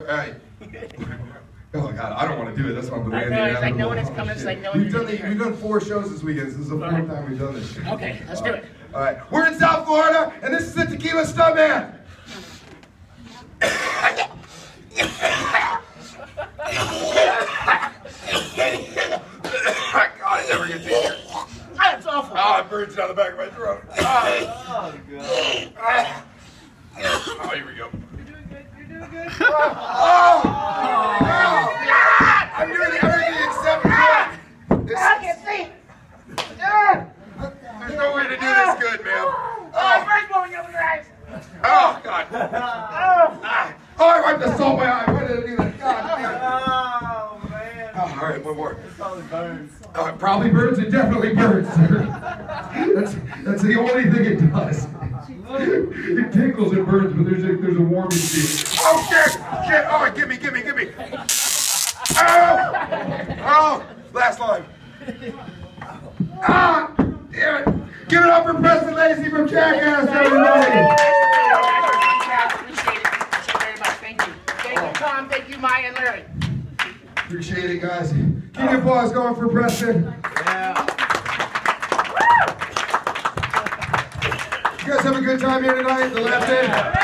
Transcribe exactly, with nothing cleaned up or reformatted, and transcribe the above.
Hey. Oh God, I don't want to do it. That's why I'm doing it. I know, it's like no one is coming. It's like no one. We've done the, we've done four shows this weekend. This is the fourth right. time we've done this. Okay, let's do it. All right, we're in South Florida, and this is the Tequila Stuntman. God, I never get to hear. That's awful. Oh, it burns down the back of my throat. Oh, Oh God. Oh, here we go. You're doing good. You're doing good. Oh! Oh! Oh! I'm doing everything except good. This I can't see. There's no way to do this good, man. Oh, it burns when you open your eyes. Oh, God. Oh. Ah. Oh, I wiped the salt in my eye. Why did I do that? God damn it. Oh man. Oh, all right, one more. It probably burns. Oh, it probably burns. It definitely burns, sir. That's, that's the only thing it does. It tickles, it burns, but there's a, there's a warming feel. Oh, shit! Shit! Oh, give me, give me, give me! Oh! Oh! Last line. Ah! Damn it! Give it up for Preston, Lacy from Jackass, everybody! Appreciate it. Appreciate it very much. Thank you. Thank you, Tom. Thank you, Maya and Larry. Appreciate it, guys. Keep the applause going for Preston. Yeah. You guys have a good time here tonight, the last day.